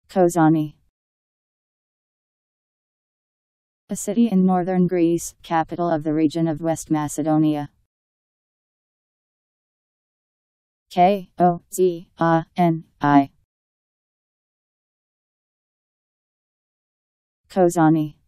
Kozani. A city in northern Greece, capital of the region of West Macedonia. Kozani. Kozani.